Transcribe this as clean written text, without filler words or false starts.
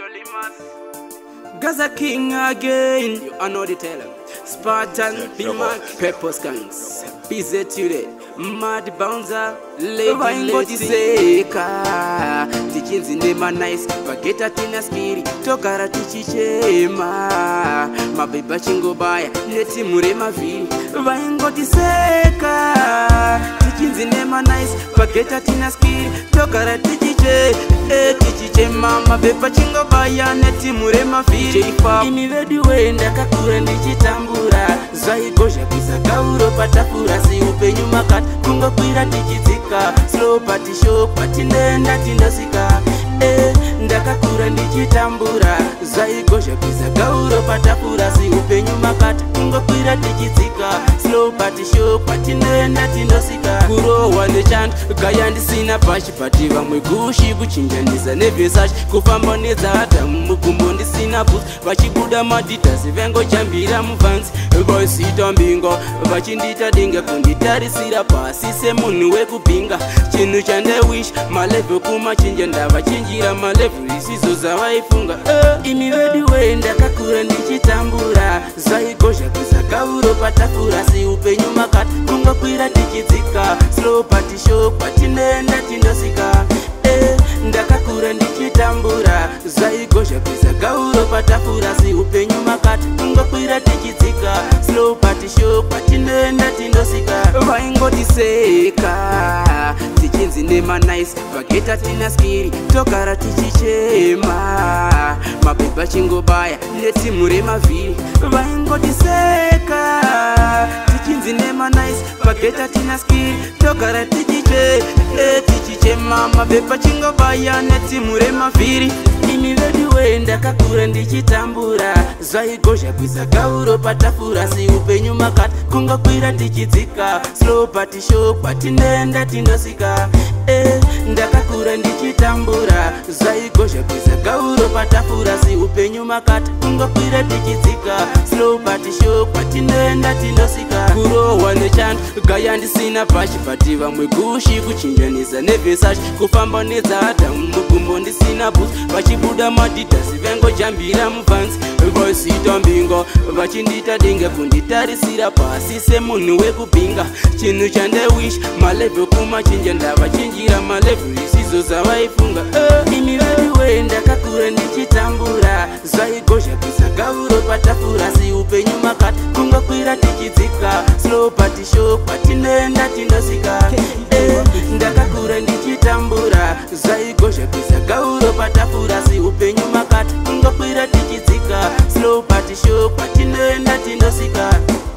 Gaza King again, you are not the teller. Spartan, Bimak, Pepper Skanks, Busy today, Mad Bouncer, Lady Seka, Tichinzi Nema Nice, Bageta Tina Skiri, Tokara Tichichema, Mabiba Chingo Baya, Neti Murema V, Vaingo Tiseka, Tichinzi Nema Nice, Bageta Tina Skiri, Tokara Tichichema, Mabiba Chingo Baya, Neti Murema V. Imivedi wenda kakura ndichitambura Zvaigozha kuisa kauro patafura Si upenyu makati kungo kwira tichidzika Slow pati show pati ndenda tindosika Ndakakura ndichitambura Zvaigozha kuisa kauro patafura Si upenyu makati kungo kwira tichidzika Slow pati show pati ndenda tindosika Kurowa nechando gaya ndisina pashi pati vamwe gushi kuchinjanisa nevhesachi Kufamba nedzata mugumbo ndisina boots Vachibuda madhidhasi vengojambira mubvanzi Vaisita mbingo vachindita dinga kunditarisira pasi semunhu wekubhinga Chinhu chandewish malevhel kumachinja ndavachinjira malevhel isizo zvavaifunga Imi vedi we ndakakura ndichitambura Zvaigozha kuisa kauro patafura Si upenyu makati kungokwira tichidzika Slow pati show pati ndenda tindosika Ndakakura ndichitambura Zvaigozha kuisa kauro patafura Si upenyu makati kungokwira tichidzika Slow pati show pati ndenda tindosika Vaingotiseka Tichinzi Nema Nice Bageta Tina Skiri Tokara tichichema Mabiba Chingo Baya Neti Murema V Vaingotiseka Tichinzi Nema Nice Bageta Tina Skiri Tokara tichichema Mabiba Chingo Baya Neti Murema V Imi vedi we ndakakura ndichitambura Zvaigozha kuisa kauro patafura Si upenyu makati kungokwira tichidzika Slow pati show pati ndenda tindosika Ndakakura ndichitambura Zvaigozha kuisa kauro patafura Si upenyu makati kungokwira tichidzika Slow pati show pati ndenda tindosika Kurowa nechando gaya ndisina pashi pati vamwe gushi kuchinjanisa nevhesachi Kufamba nedzata mugumbo ndisina boots Vachibuda madhidhasi vengojambira mubvanzi Vaisita mbingo vachindita dinga kunditarisira pasi semunhu wekubhinga Chinhu chandewish malevhel kumachinja ndavachinjira malevhel isizo zvavaifunga Imi vedi we ndakakura ndichitambura Zvaigozha kuisa kauro patafura Si upenyu makati kungokwira tichidzika Slow pati show pati ndenda tindosika Ndakakura ndichitambura Zvaigozha kuisa kauro patafura Si upenyu makati kungokwira tichidzika Slow pati show pati ndenda tindosika